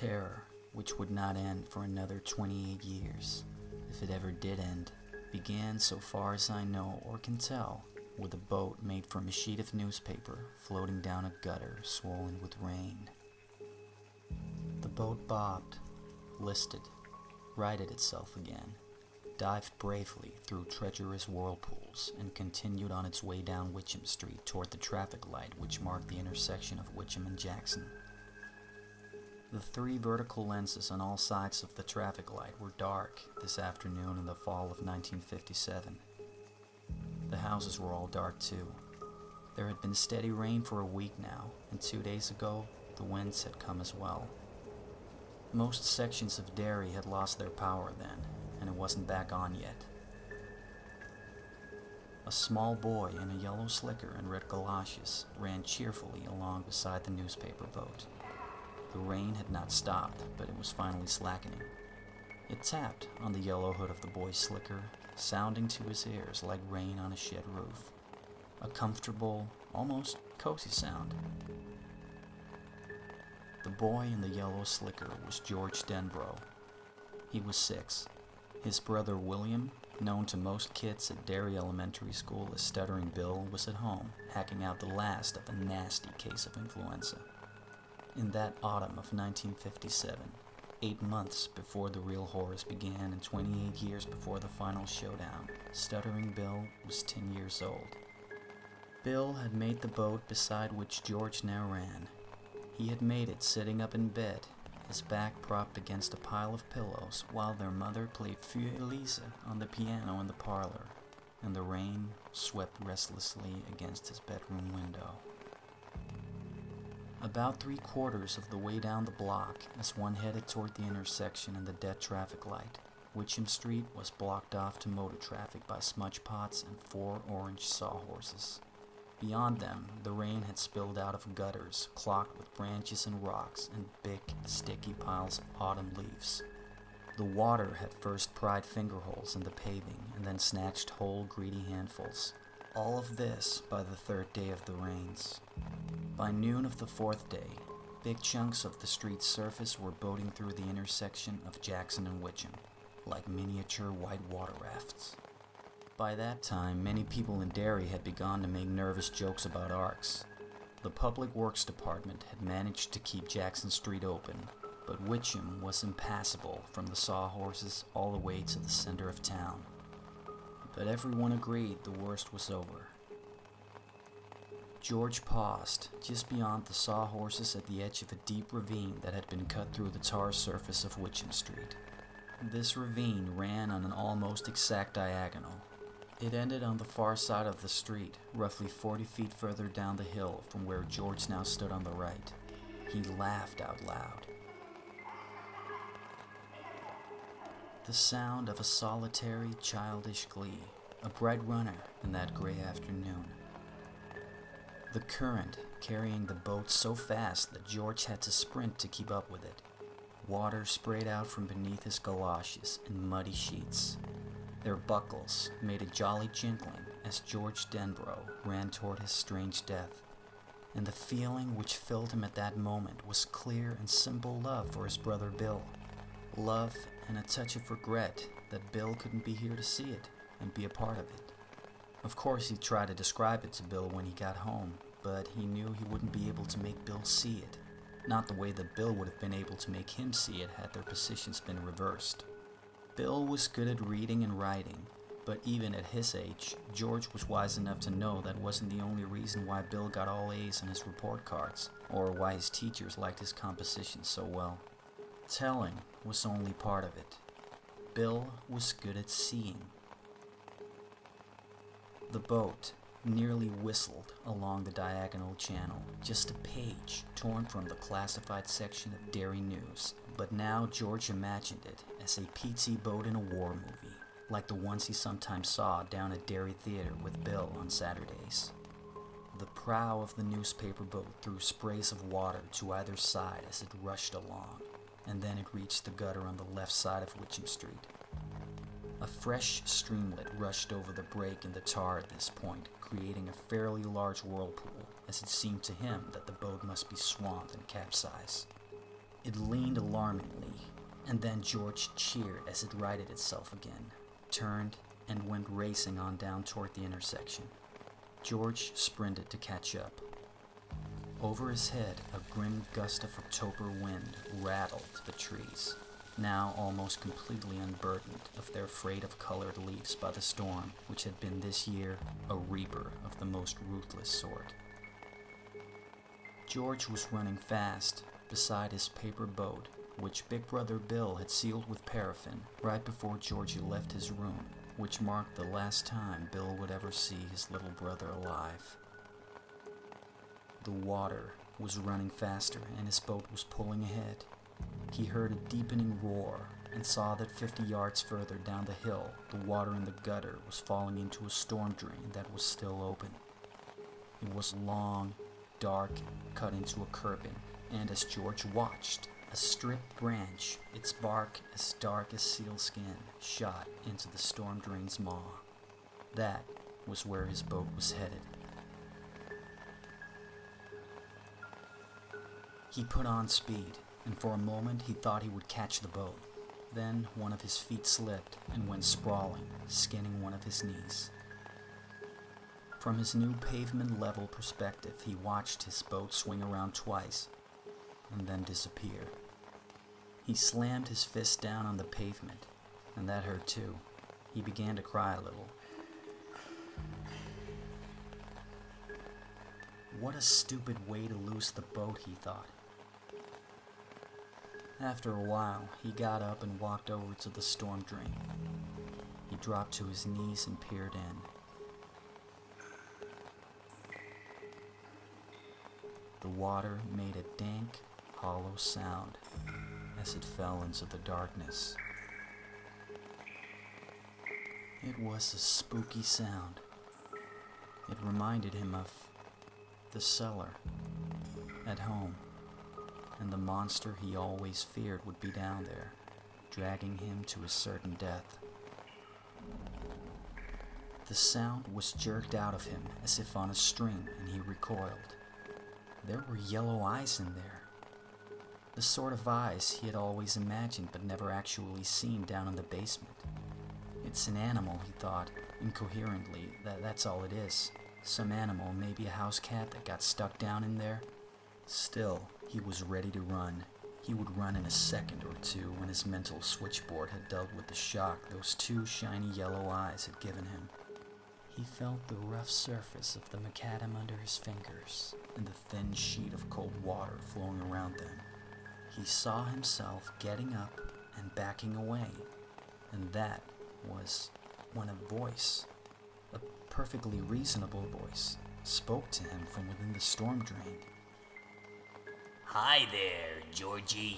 terror, which would not end for another 28 years, if it ever did end, began, so far as I know or can tell, with a boat made from a sheet of newspaper floating down a gutter swollen with rain. The boat bobbed, listed, righted itself again, dived bravely through treacherous whirlpools, and continued on its way down Witcham Street toward the traffic light which marked the intersection of Witcham and Jackson. The 3 vertical lenses on all sides of the traffic light were dark this afternoon in the fall of 1957. The houses were all dark too. There had been steady rain for a week now, and 2 days ago, the winds had come as well. Most sections of Derry had lost their power then, and it wasn't back on yet. A small boy in a yellow slicker and red galoshes ran cheerfully along beside the newspaper boat. The rain had not stopped, but it was finally slackening. It tapped on the yellow hood of the boy's slicker, sounding to his ears like rain on a shed roof. A comfortable, almost cozy sound. The boy in the yellow slicker was George Denbrough. He was 6. His brother William, known to most kids at Derry Elementary School as Stuttering Bill, was at home, hacking out the last of a nasty case of influenza. In that autumn of 1957, 8 months before the real horrors began and 28 years before the final showdown, Stuttering Bill was 10 years old. Bill had made the boat beside which George now ran. He had made it sitting up in bed, his back propped against a pile of pillows, while their mother played Für Elise on the piano in the parlor, and the rain swept restlessly against his bedroom window. About 3/4 of the way down the block, as one headed toward the intersection and the dead traffic light, Witcham Street was blocked off to motor traffic by smudge pots and 4 orange sawhorses. Beyond them, the rain had spilled out of gutters clogged with branches and rocks and big, sticky piles of autumn leaves. The water had first pried fingerholes in the paving and then snatched whole, greedy handfuls. All of this by the 3rd day of the rains. By noon of the 4th day, big chunks of the street's surface were boating through the intersection of Jackson and Witcham, like miniature white water rafts. By that time, many people in Derry had begun to make nervous jokes about arcs. The Public Works Department had managed to keep Jackson Street open, but Witcham was impassable from the sawhorses all the way to the center of town. But everyone agreed the worst was over. George paused just beyond the sawhorses at the edge of a deep ravine that had been cut through the tar surface of Witcham Street. This ravine ran on an almost exact diagonal. It ended on the far side of the street, roughly 40 feet further down the hill from where George now stood on the right. He laughed out loud. The sound of a solitary, childish glee, a bright runner in that gray afternoon. The current carrying the boat so fast that George had to sprint to keep up with it. Water sprayed out from beneath his galoshes in muddy sheets. Their buckles made a jolly jingling as George Denbrough ran toward his strange death, and the feeling which filled him at that moment was clear and simple love for his brother Bill. Love and a touch of regret that Bill couldn't be here to see it and be a part of it. Of course, he tried to describe it to Bill when he got home, but he knew he wouldn't be able to make Bill see it, not the way that Bill would have been able to make him see it had their positions been reversed. Bill was good at reading and writing, but even at his age, George was wise enough to know that wasn't the only reason why Bill got all A's on his report cards, or why his teachers liked his composition so well. Telling was only part of it. Bill was good at seeing. The boat nearly whistled along the diagonal channel, just a page torn from the classified section of Derry News, but now George imagined it as a PT boat in a war movie, like the ones he sometimes saw down at Derry Theater with Bill on Saturdays. The prow of the newspaper boat threw sprays of water to either side as it rushed along, and then it reached the gutter on the left side of Witcham Street. A fresh streamlet rushed over the break in the tar at this point, creating a fairly large whirlpool, as it seemed to him that the boat must be swamped and capsized. It leaned alarmingly, and then George cheered as it righted itself again, turned, and went racing on down toward the intersection. George sprinted to catch up. Over his head, a grim gust of October wind rattled the trees, now almost completely unburdened of their freight of colored leaves by the storm, which had been this year a reaper of the most ruthless sort. George was running fast beside his paper boat, which Big Brother Bill had sealed with paraffin right before Georgie left his room, which marked the last time Bill would ever see his little brother alive. The water was running faster and his boat was pulling ahead. He heard a deepening roar and saw that 50 yards further down the hill, the water in the gutter was falling into a storm drain that was still open. It was long, dark, cut into a curbing, and as George watched, a stripped branch, its bark as dark as sealskin, shot into the storm drain's maw. That was where his boat was headed. He put on speed, and for a moment he thought he would catch the boat. Then one of his feet slipped and went sprawling, skinning one of his knees. From his new pavement-level perspective, he watched his boat swing around twice, and then disappear. He slammed his fist down on the pavement, and that hurt too. He began to cry a little. What a stupid way to lose the boat, he thought. After a while, he got up and walked over to the storm drain. He dropped to his knees and peered in. The water made a dank, hollow sound as it fell into the darkness. It was a spooky sound. It reminded him of the cellar at home, and the monster he always feared would be down there, dragging him to a certain death. The sound was jerked out of him as if on a string, and he recoiled. There were yellow eyes in there. The sort of eyes he had always imagined but never actually seen down in the basement. It's an animal, he thought, incoherently. That's all it is. Some animal, maybe a house cat that got stuck down in there. Still, he was ready to run. He would run in a second or two when his mental switchboard had dealt with the shock those two shiny yellow eyes had given him. He felt the rough surface of the macadam under his fingers and the thin sheet of cold water flowing around them. He saw himself getting up and backing away, and that was when a voice, a perfectly reasonable voice, spoke to him from within the storm drain. Hi there, Georgie.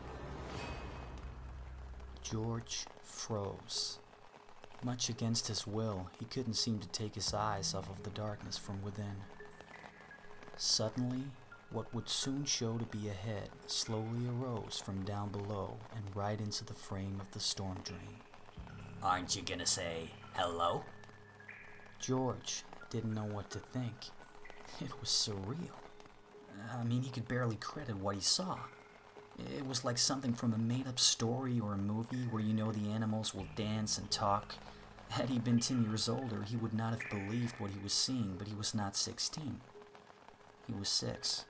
George froze. Much against his will, he couldn't seem to take his eyes off of the darkness from within. Suddenly, what would soon show to be a head slowly arose from down below and right into the frame of the storm drain. Aren't you gonna say hello? George didn't know what to think. It was surreal. I mean, he could barely credit what he saw. It was like something from a made-up story or a movie where you know the animals will dance and talk. Had he been 10 years older, he would not have believed what he was seeing, but he was not 16. He was 6.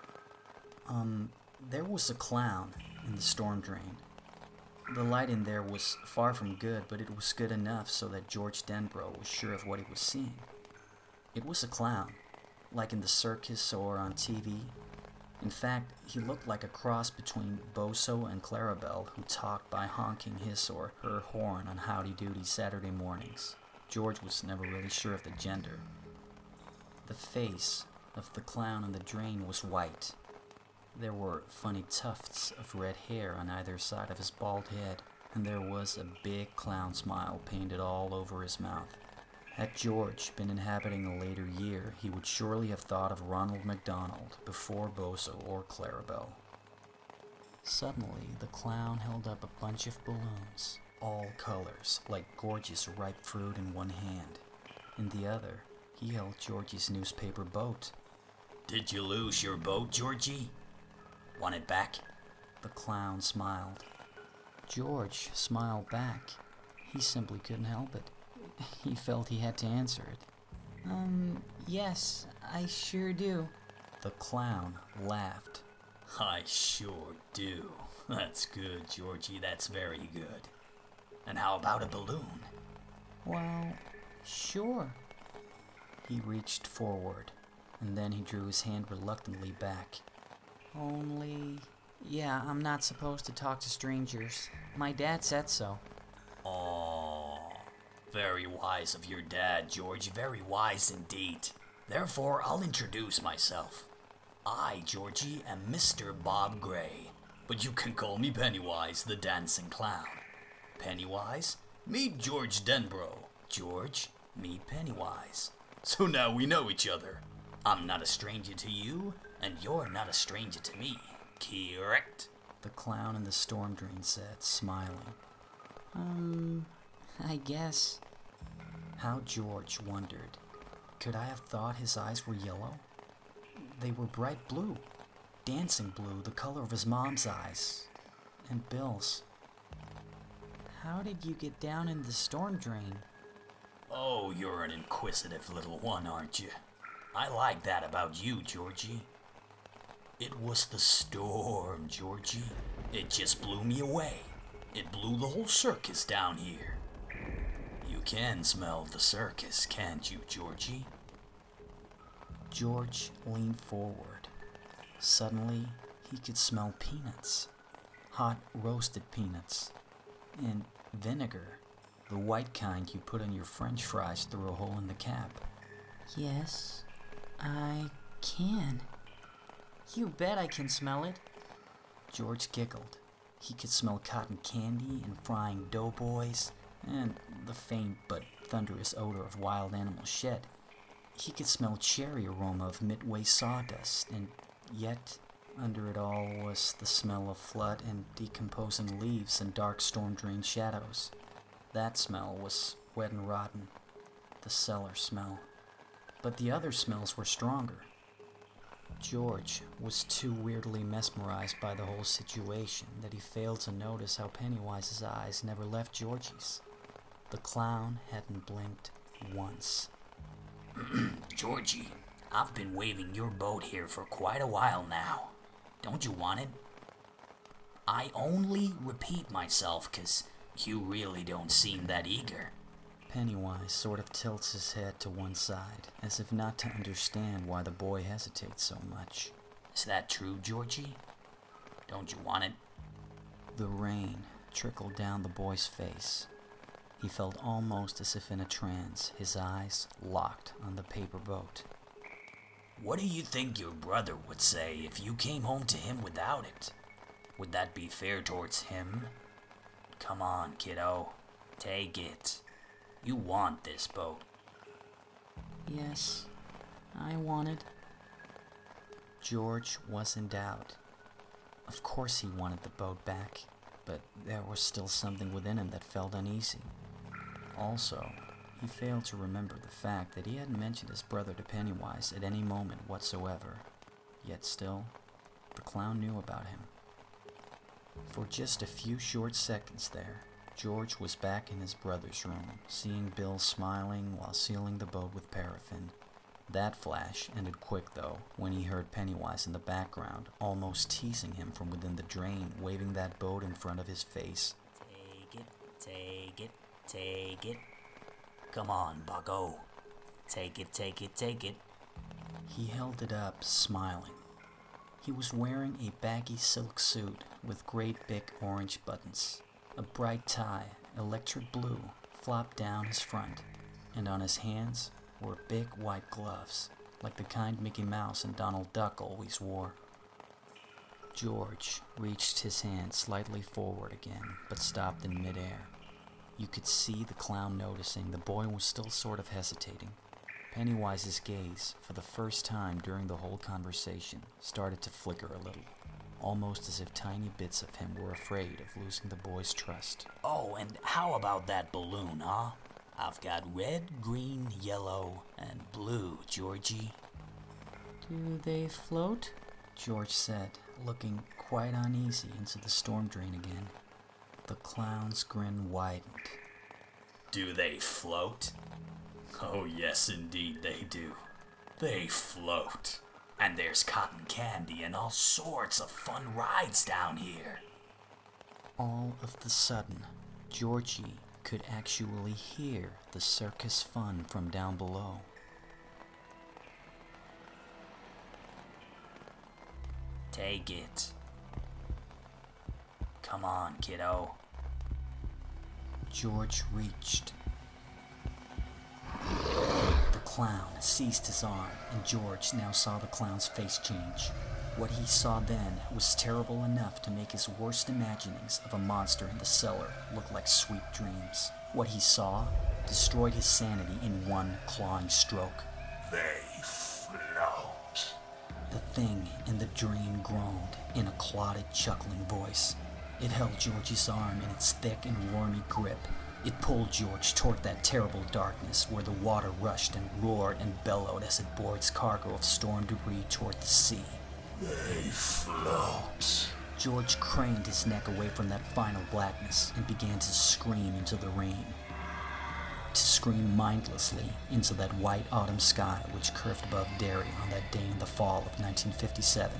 There was a clown in the storm drain. The light in there was far from good, but it was good enough so that George Denbrough was sure of what he was seeing. It was a clown, like in the circus or on TV. In fact, he looked like a cross between Bozo and Clarabelle, who talked by honking his or her horn on Howdy Doody Saturday mornings. George was never really sure of the gender. The face of the clown in the drain was white. There were funny tufts of red hair on either side of his bald head, and there was a big clown smile painted all over his mouth. Had George been inhabiting a later year, he would surely have thought of Ronald McDonald before Bozo or Clarabelle. Suddenly, the clown held up a bunch of balloons, all colors, like gorgeous ripe fruit in one hand. In the other, he held Georgie's newspaper boat. Did you lose your boat, Georgie? Want it back? The clown smiled. George smiled back. He simply couldn't help it. He felt he had to answer it. Yes, I sure do. The clown laughed. I sure do. That's good, Georgie, that's very good. And how about a balloon? Well, sure. He reached forward, and then he drew his hand reluctantly back. Yeah, I'm not supposed to talk to strangers. My dad said so. Oh, very wise of your dad, George, very wise indeed. Therefore, I'll introduce myself. I, Georgie, am Mr. Bob Gray, but you can call me Pennywise, the dancing clown. Pennywise, meet George Denbrough. George, meet Pennywise. So now we know each other. I'm not a stranger to you, and you're not a stranger to me. Correct? The clown in the storm drain said, smiling. I guess. How George wondered. Could I have thought his eyes were yellow? They were bright blue. Dancing blue, the color of his mom's eyes. And Bill's. How did you get down in the storm drain? Oh, you're an inquisitive little one, aren't you? I like that about you, Georgie. It was the storm, Georgie. It just blew me away. It blew the whole circus down here. You can smell the circus, can't you, Georgie? George leaned forward. Suddenly, he could smell peanuts. Hot roasted peanuts. And vinegar. The white kind you put on your french fries through a hole in the cap. Yes, I can. You bet I can smell it. George giggled. He could smell cotton candy and frying doughboys, and the faint but thunderous odor of wild animal shed. He could smell cherry aroma of midway sawdust, and yet, under it all was the smell of flood and decomposing leaves and dark storm-drained shadows. That smell was wet and rotten, the cellar smell. But the other smells were stronger. George was too weirdly mesmerized by the whole situation that he failed to notice how Pennywise's eyes never left Georgie's. The clown hadn't blinked once. Georgie, I've been waving your boat here for quite a while now. Don't you want it? I only repeat myself 'cause you really don't seem that eager. Pennywise sort of tilts his head to one side, as if not to understand why the boy hesitates so much. Is that true, Georgie? Don't you want it? The rain trickled down the boy's face. He felt almost as if in a trance, his eyes locked on the paper boat. What do you think your brother would say if you came home to him without it? Would that be fair towards him? Come on, kiddo. Take it. You want this boat. Yes, I want it. George was in doubt. Of course he wanted the boat back, but there was still something within him that felt uneasy. Also, he failed to remember the fact that he hadn't mentioned his brother to Pennywise at any moment whatsoever. Yet still, the clown knew about him. For just a few short seconds there, George was back in his brother's room, seeing Bill smiling while sealing the boat with paraffin. That flash ended quick, though, when he heard Pennywise in the background, almost teasing him from within the drain, waving that boat in front of his face. Take it, take it, take it. Come on, bucko. Take it, take it, take it. He held it up, smiling. He was wearing a baggy silk suit with great big orange buttons. A bright tie, electric blue, flopped down his front, and on his hands were big white gloves, like the kind Mickey Mouse and Donald Duck always wore. George reached his hand slightly forward again, but stopped in midair. You could see the clown noticing the boy was still sort of hesitating. Pennywise's gaze, for the first time during the whole conversation, started to flicker a little, almost as if tiny bits of him were afraid of losing the boy's trust. Oh, and how about that balloon, huh? I've got red, green, yellow, and blue, Georgie. Do they float? George said, looking quite uneasy into the storm drain again. The clown's grin widened. Do they float? Oh yes, indeed they do. They float. And there's cotton candy and all sorts of fun rides down here. All of the sudden, Georgie could actually hear the circus fun from down below. Take it. Come on, kiddo. George reached. The clown seized his arm, and George now saw the clown's face change. What he saw then was terrible enough to make his worst imaginings of a monster in the cellar look like sweet dreams. What he saw destroyed his sanity in one clawing stroke. They float. The thing in the dream groaned in a clotted, chuckling voice. It held George's arm in its thick and wormy grip. It pulled George toward that terrible darkness where the water rushed and roared and bellowed as it bore its cargo of storm debris toward the sea. They float. George craned his neck away from that final blackness and began to scream into the rain. To scream mindlessly into that white autumn sky which curved above Derry on that day in the fall of 1957.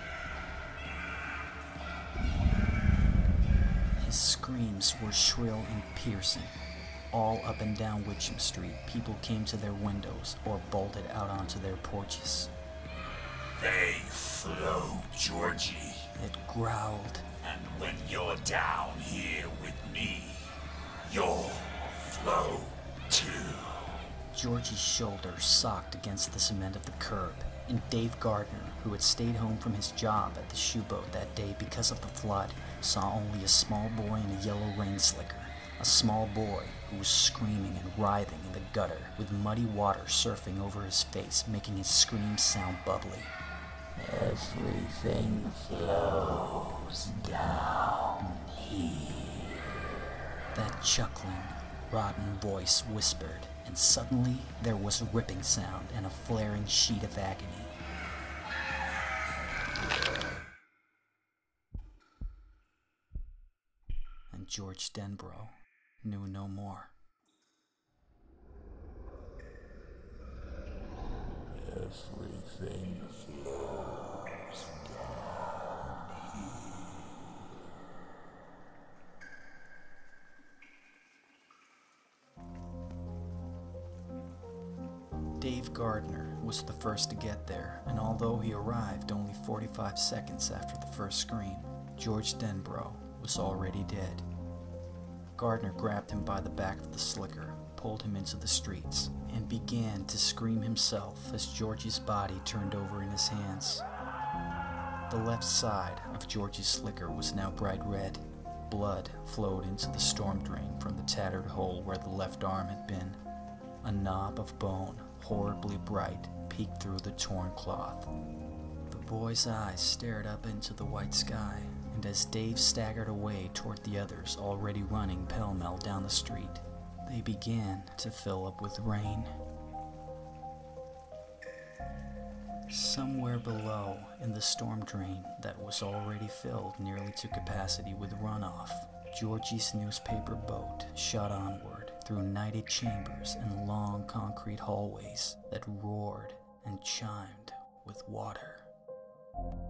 His screams were shrill and piercing. All up and down Witcham Street, people came to their windows or bolted out onto their porches. They float, Georgie. It growled. And when you're down here with me, you'll float too. Georgie's shoulder socked against the cement of the curb, and Dave Gardner, who had stayed home from his job at the shoeboat that day because of the flood, saw only a small boy in a yellow rain slicker. A small boy who was screaming and writhing in the gutter with muddy water surfing over his face, making his screams sound bubbly. Everything flows down here. That chuckling, rotten voice whispered, and suddenly there was a ripping sound and a flaring sheet of agony. And George Denbrough knew no more. Everything flows down here. Dave Gardner was the first to get there, and although he arrived only 45 seconds after the first scream, George Denbrough was already dead. Gardner grabbed him by the back of the slicker, pulled him into the streets, and began to scream himself as Georgie's body turned over in his hands. The left side of Georgie's slicker was now bright red. Blood flowed into the storm drain from the tattered hole where the left arm had been. A knob of bone, horribly bright, peeked through the torn cloth. The boy's eyes stared up into the white sky, and as Dave staggered away toward the others already running pell-mell down the street, they began to fill up with rain. Somewhere below, in the storm drain that was already filled nearly to capacity with runoff, Georgie's newspaper boat shot onward through nighted chambers and long concrete hallways that roared and chimed with water.